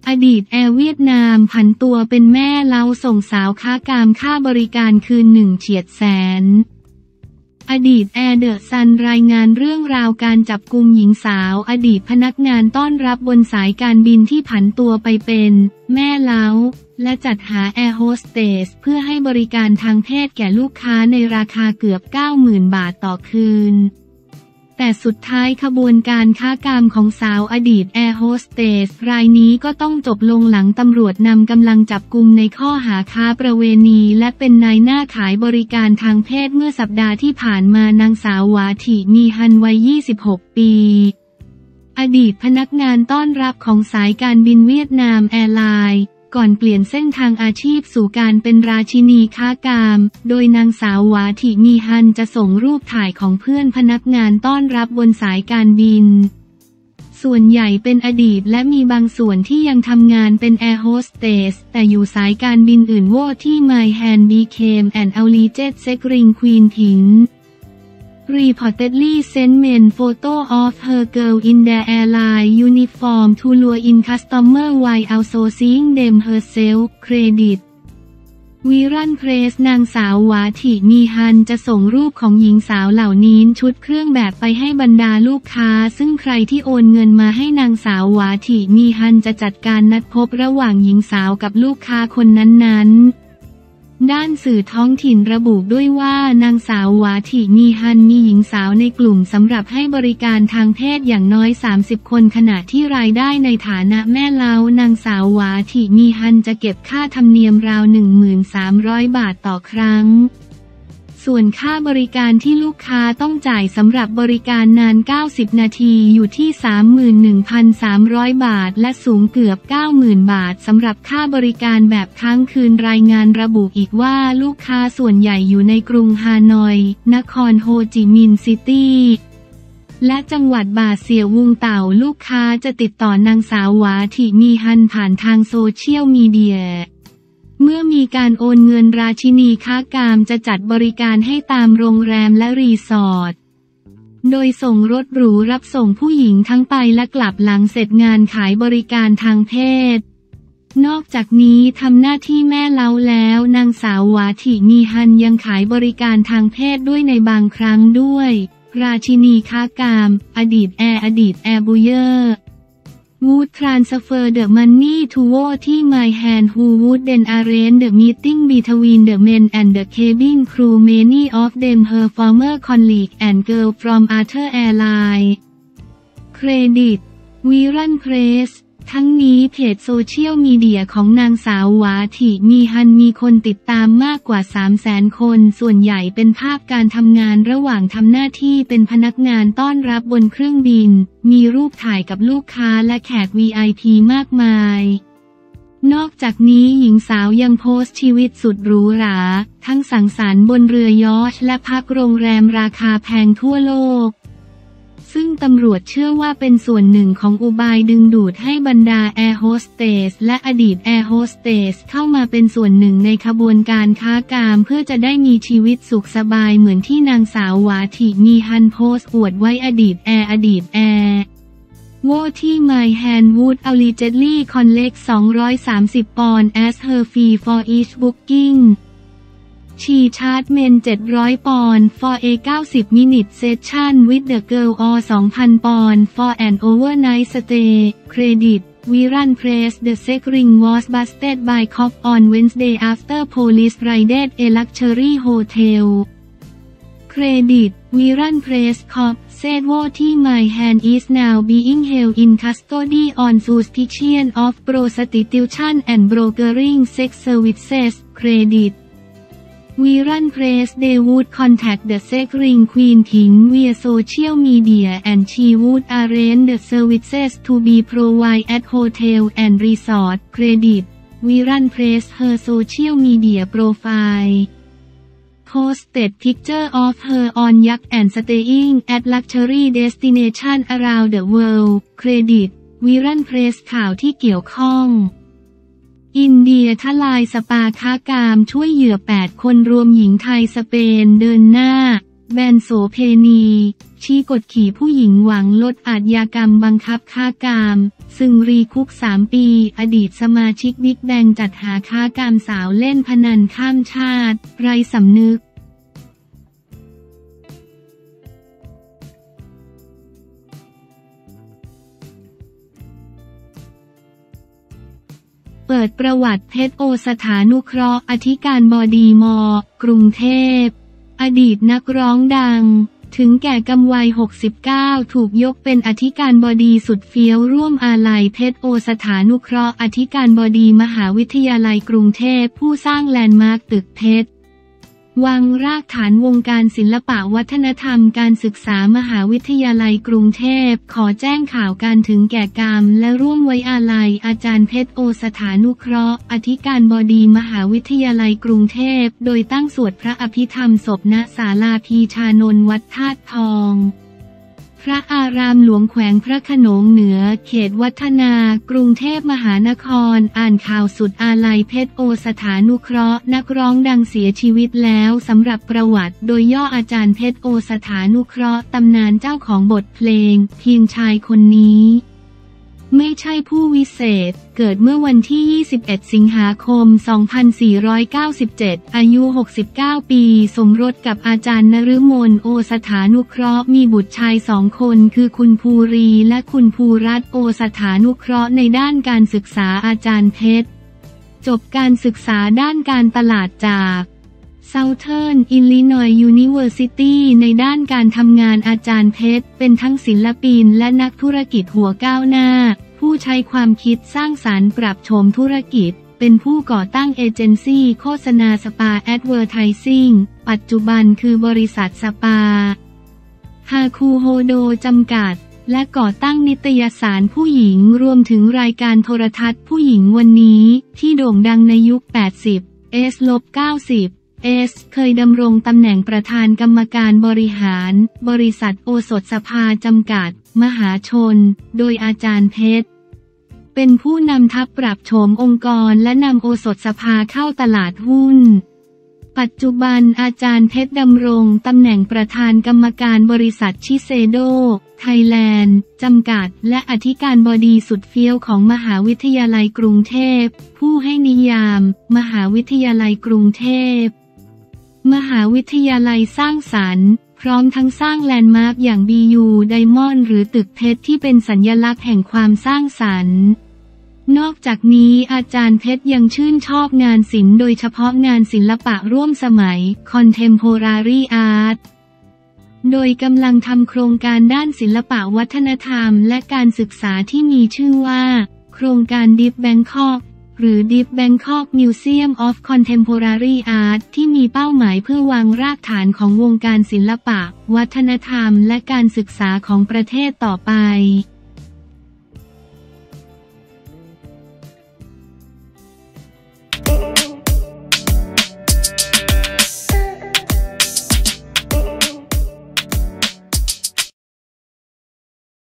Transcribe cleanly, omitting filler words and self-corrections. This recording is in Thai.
อดีตแอร์เวียดนามผันตัวเป็นแม่เล้าส่งสาวค้ากามค่าบริการคืน1 เฉียดแสนอดีตแอร์เดอะซันรายงานเรื่องราวการจับกุมหญิงสาวอดีตพนักงานต้อนรับบนสายการบินที่ผันตัวไปเป็นแม่เล้าและจัดหาแอร์โฮสเตสเพื่อให้บริการทางเพศแก่ลูกค้าในราคาเกือบ 90,000 บาทต่อคืนแต่สุดท้ายขบวนการค้ากามของสาวอดีตแอร์โฮสเตสรายนี้ก็ต้องจบลงหลังตำรวจนำกำลังจับกุมในข้อหาค้าประเวณีและเป็นนายหน้าขายบริการทางเพศเมื่อสัปดาห์ที่ผ่านมานางสาวหวาถิมีฮันวัย 26 ปีอดีตพนักงานต้อนรับของสายการบินเวียดนามแอร์ไลน์ก่อนเปลี่ยนเส้นทางอาชีพสู่การเป็นราชินีค้ากามโดยนางสาวหวาถิมีฮันจะส่งรูปถ่ายของเพื่อนพนักงานต้อนรับบนสายการบินส่วนใหญ่เป็นอดีตและมีบางส่วนที่ยังทำงานเป็นแอร์โฮสเตสแต่อยู่สายการบินอื่นโว่ที่ My Hand Became an Alleged Sex-Ring Queen ถิงreportedly sent men photo of her girl in their airline uniform to lure in customer while outsourcing them herself credit วีรันเพรสนางสาวหวาถิมีฮันจะส่งรูปของหญิงสาวเหล่านี้ชุดเครื่องแบบไปให้บรรดาลูกค้าซึ่งใครที่โอนเงินมาให้นางสาวหวาถิมีฮันจะจัดการนัดพบระหว่างหญิงสาวกับลูกค้าคนนั้นๆด้านสื่อท้องถิ่นระบุด้วยว่านางสาวหวาถิมีฮันมีหญิงสาวในกลุ่มสำหรับให้บริการทางเพศอย่างน้อย30 คนขณะที่รายได้ในฐานะแม่เล้านางสาวหวาถิมีฮันจะเก็บค่าธรรมเนียมราว 1,300 บาทต่อครั้งส่วนค่าบริการที่ลูกค้าต้องจ่ายสำหรับบริการนาน90 นาทีอยู่ที่ 31,300 บาทและสูงเกือบ 90,000 บาทสำหรับค่าบริการแบบค้างคืนรายงานระบุอีกว่าลูกค้าส่วนใหญ่อยู่ในกรุงฮานอยนครโฮจิมินห์ซิตี้และจังหวัดบาเซียวุงเต่าลูกค้าจะติดต่อนางสาวหวาถิมีฮันผ่านทางโซเชียลมีเดียเมื่อมีการโอนเงินราชินีค้ากามจะจัดบริการให้ตามโรงแรมและรีสอร์ทโดยส่งรถหรูรับส่งผู้หญิงทั้งไปและกลับหลังเสร็จงานขายบริการทางเพศนอกจากนี้ทำหน้าที่แม่เล้าแล้วนางสาวหวาถิมีฮันยังขายบริการทางเพศด้วยในบางครั้งด้วยราชินีค้ากามอดีตแอร์บูเยอร์would transfer the money to Woที่ My Hand who would then arrange the meeting between the men and the cabin crew many of them her former colleagues and girls from other airlines เครดิตวีรันเพรสทั้งนี้เพจโซเชียลมีเดียของนางสาวหวาถิมีฮันมีคนติดตามมากกว่า 300,000 คนส่วนใหญ่เป็นภาพการทำงานระหว่างทำหน้าที่เป็นพนักงานต้อนรับบนเครื่องบินมีรูปถ่ายกับลูกค้าและแขก VIP มากมายนอกจากนี้หญิงสาวยังโพสต์ชีวิตสุดหรูหราทั้งสังสรรค์บนเรือยอชต์และพักโรงแรมราคาแพงทั่วโลกซึ่งตำรวจเชื่อว่าเป็นส่วนหนึ่งของอุบายดึงดูดให้บรรดาแอร์โฮสเตสและอดีตแอร์โฮสเตสเข้ามาเป็นส่วนหนึ่งในขบวนการค้ากามเพื่อจะได้มีชีวิตสุขสบายเหมือนที่นางสาวหวาถิมีฮันโพสต์อวดไว้อดีตแอร์โว่ที่ My Hand would allegedly collect 230 ปอนด์ as her fee for each booking She charged men 700 ปอนด์ for a 90-minute session with the girl or 2,000 ปอนด์ for an overnight stay. Credit Viran Press The sex ring was busted by cops on Wednesday after police raided a luxury hotel. Credit Viran Press Corp said Wo My Hand is now being held in custody on suspicion of prostitution and brokering sex services. Credit Viran Press They would contact the sex ring queen Ting via social media and she would arrange the services to be provided at hotel and resort. Credit Viran Press Her social media profile posted picture of her on yacht and staying at luxury destination around the world. Credit Viran Press ข่าวที่เกี่ยวข้องอินเดียทลายสปาค้ากามช่วยเหยื่อ8 คนรวมหญิงไทยสเปนเดินหน้าแบนโสเพณีชี้กดขี่ผู้หญิงหวังลดอาชญากรรมบังคับค้ากามซึงรีคุก3 ปีอดีตสมาชิกบิ๊กแบงจัดหาค้ากามสาวเล่นพนันข้ามชาติไร้สำนึกเปิดประวัติเพชรโอสถานุเคราะห์อธิการบดีม.กรุงเทพอดีตนักร้องดังถึงแก่กำวัย69ถูกยกเป็นอธิการบดีสุดเฟี้ยวร่วมอาลัยเพชรโอสถานุเคราะห์อธิการบดีมหาวิทยาลัยกรุงเทพผู้สร้างแลนด์มาร์คตึกเพชรวางรากฐานวงการศิลปะวัฒนธรรมการศึกษามหาวิทยาลัยกรุงเทพขอแจ้งข่าวการถึงแก่กรรมและร่วมไว้อาลัยอาจารย์เพชรโอสถานุเคราะห์อธิการบดีมหาวิทยาลัยกรุงเทพโดยตั้งสวดพระอภิธรรมศพณศาลาพีชานนท์วัดธาตุทองพระอารามหลวงแขวงพระโขนงเหนือเขตวัฒนากรุงเทพมหานครอ่านข่าวสุดอาลัยเพชรโอสถานุเคราะห์นักร้องดังเสียชีวิตแล้วสำหรับประวัติโดยย่ออาจารย์เพชรโอสถานุเคราะห์ตำนานเจ้าของบทเพลงเพียงชายคนนี้ไม่ใช่ผู้วิเศษเกิดเมื่อวันที่ 21 สิงหาคม 2497 อายุ 69 ปีสมรสกับอาจารย์นฤมลโอสถานุเคราะห์มีบุตรชาย2 คนคือคุณภูรีและคุณภูรัตน์โอสถานุเคราะห์ในด้านการศึกษาอาจารย์เพชรจบการศึกษาด้านการตลาดจากSouthern Illinois University ในด้านการทำงานอาจารย์เพชรเป็นทั้งศิลปินและนักธุรกิจหัวก้าวหน้าผู้ใช้ความคิดสร้างสรรค์ปรับโฉมธุรกิจเป็นผู้ก่อตั้งเอเจนซี่โฆษณาสปาแอดเวอร์ไทซิ่งปัจจุบันคือบริษัทสปาฮาคูโฮโดจำกัดและก่อตั้งนิตยสารผู้หญิงรวมถึงรายการโทรทัศน์ผู้หญิงวันนี้ที่โด่งดังในยุค 80 S-90เคยดำรงตำแหน่งประธานกรรมการบริหารบริษัทโอสถสภาจำกัดมหาชนโดยอาจารย์เพชรเป็นผู้นำทัพปรับโฉมองค์กรและนำโอสถสภาเข้าตลาดหุ้นปัจจุบันอาจารย์เพชรดำรงตำแหน่งประธานกรรมการบริษัทชิเซโดไทยแลนด์จำกัดและอธิการบดีสุดเฟี้ยวของมหาวิทยาลัยกรุงเทพผู้ให้นิยามมหาวิทยาลัยกรุงเทพมหาวิทยาลัยสร้างสรรค์พร้อมทั้งสร้างแลนด์มาร์คอย่าง BU Diamond หรือตึกเพชรที่เป็นสัญลักษณ์แห่งความสร้างสรรค์นอกจากนี้อาจารย์เพชรยังชื่นชอบงานศิลป์โดยเฉพาะงานศิลปะร่วมสมัย Contemporary Art โดยกำลังทำโครงการด้านศิลปะวัฒนธรรมและการศึกษาที่มีชื่อว่าโครงการ Deep Bangkokหรือ Deep Bangkok Museum of Contemporary Art ที่มีเป้าหมายเพื่อวางรากฐานของวงการศิลปะวัฒนธรรมและการศึกษาของประเทศต่อไป